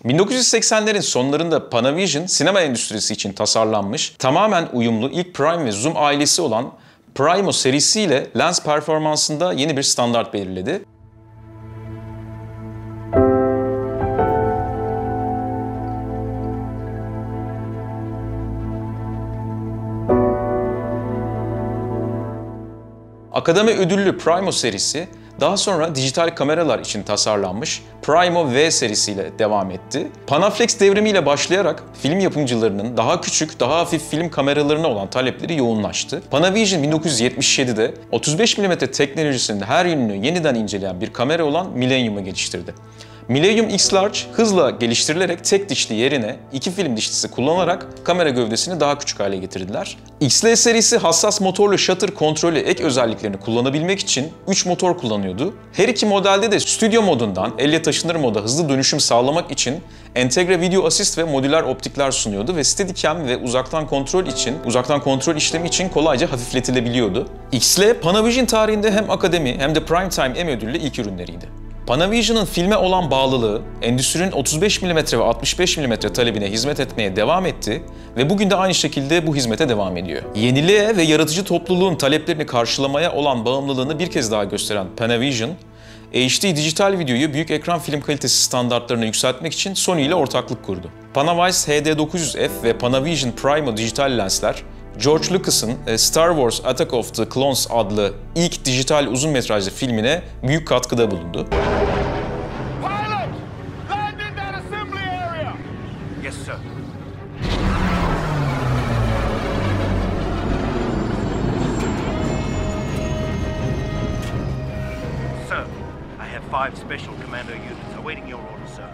1980'lerin sonlarında Panavision sinema endüstrisi için tasarlanmış, tamamen uyumlu ilk Prime ve Zoom ailesi olan Primo serisiyle lens performansında yeni bir standart belirledi. Akademi ödüllü Primo serisi daha sonra dijital kameralar için tasarlanmış Primo V serisiyle devam etti. Panaflex devrimiyle başlayarak film yapımcılarının daha küçük, daha hafif film kameralarına olan talepleri yoğunlaştı. Panavision 1977'de 35 mm teknolojisinin her yönünü yeniden inceleyen bir kamera olan Millennium'u geliştirdi. Millennium X-Large hızla geliştirilerek tek dişli yerine iki film dişlisi kullanarak kamera gövdesini daha küçük hale getirdiler. XL serisi hassas motorlu shutter kontrolü ek özelliklerini kullanabilmek için 3 motor kullanıyordu. Her iki modelde de stüdyo modundan elle taşınır moda hızlı dönüşüm sağlamak için entegre video assist ve modüler optikler sunuyordu ve Steadicam ve uzaktan kontrol işlemi için kolayca hafifletilebiliyordu. XL, Panavision tarihinde hem Akademi hem de Primetime Emmy ödüllü ilk ürünleriydi. Panavision'ın filme olan bağlılığı, endüstrinin 35 mm ve 65 mm talebine hizmet etmeye devam etti ve bugün de aynı şekilde bu hizmete devam ediyor. Yeniliğe ve yaratıcı topluluğun taleplerini karşılamaya olan bağımlılığını bir kez daha gösteren Panavision, HD dijital videoyu büyük ekran film kalitesi standartlarına yükseltmek için Sony ile ortaklık kurdu. Panavise HD900F ve Panavision Primo dijital lensler, George Lucas'ın Star Wars Attack of the Clones adlı ilk dijital uzun metrajlı filmine büyük katkıda bulundu. Pilot! Land in that assembly area! Yes, sir. Sir, I have 5 special commando units awaiting your order, sir.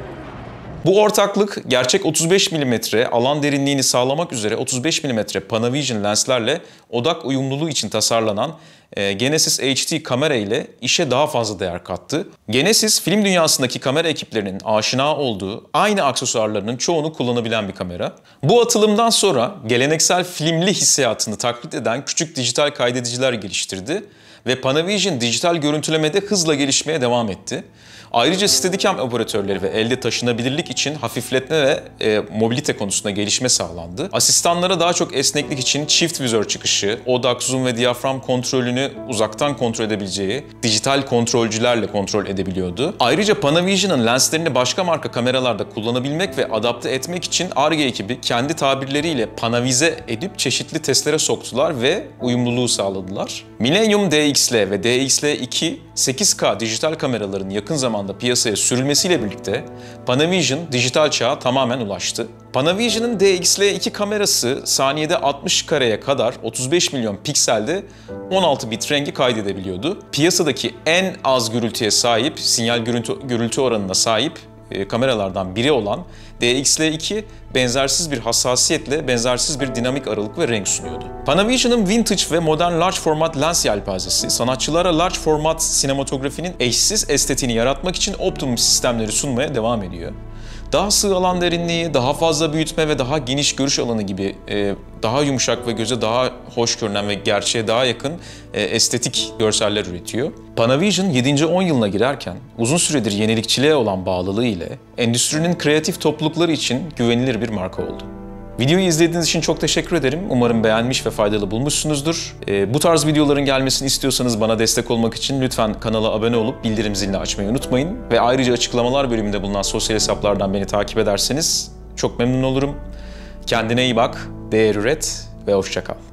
Bu ortaklık gerçek 35 mm alan derinliğini sağlamak üzere 35 mm Panavision lenslerle odak uyumluluğu için tasarlanan Genesis HD kamera ile işe daha fazla değer kattı. Genesis, film dünyasındaki kamera ekiplerinin aşina olduğu aynı aksesuarlarının çoğunu kullanabilen bir kamera. Bu atılımdan sonra geleneksel filmli hissiyatını taklit eden küçük dijital kaydediciler geliştirdi ve Panavision dijital görüntülemede hızla gelişmeye devam etti. Ayrıca Steadicam operatörleri ve elde taşınabilirlik için hafifletme ve mobilite konusunda gelişme sağlandı. Asistanlara daha çok esneklik için çift vizör çıkışı, odak, zoom ve diyafram kontrolünü uzaktan kontrol edebileceği dijital kontrolcülerle kontrol edebiliyordu. Ayrıca Panavision'ın lenslerini başka marka kameralarda kullanabilmek ve adapte etmek için Ar-Ge ekibi kendi tabirleriyle panavize edip çeşitli testlere soktular ve uyumluluğu sağladılar. Millennium DXL ve DXL2 8K dijital kameraların yakın zamanda piyasaya sürülmesiyle birlikte Panavision dijital çağa tamamen ulaştı. Panavision'ın DXL2 kamerası saniyede 60 kareye kadar 35 milyon pikselde 16 bit rengi kaydedebiliyordu. Piyasadaki en az gürültüye sahip, sinyal gürültü oranına sahip kameralardan biri olan DXL2 benzersiz bir hassasiyetle benzersiz bir dinamik aralık ve renk sunuyordu. Panavision'ın vintage ve modern large format lens yelpazesi sanatçılara large format sinematografinin eşsiz estetiğini yaratmak için optimum sistemleri sunmaya devam ediyor. Daha sığ alan derinliği, daha fazla büyütme ve daha geniş görüş alanı gibi daha yumuşak ve göze daha hoş görünen ve gerçeğe daha yakın estetik görseller üretiyor. Panavision 7. 10 yılına girerken uzun süredir yenilikçiliğe olan bağlılığı ile endüstrinin kreatif toplulukları için güvenilir bir marka oldu. Videoyu izlediğiniz için çok teşekkür ederim. Umarım beğenmiş ve faydalı bulmuşsunuzdur. Bu tarz videoların gelmesini istiyorsanız bana destek olmak için lütfen kanala abone olup bildirim zilini açmayı unutmayın. Ve ayrıca açıklamalar bölümünde bulunan sosyal hesaplardan beni takip ederseniz çok memnun olurum. Kendine iyi bak, değer üret ve hoşça kal.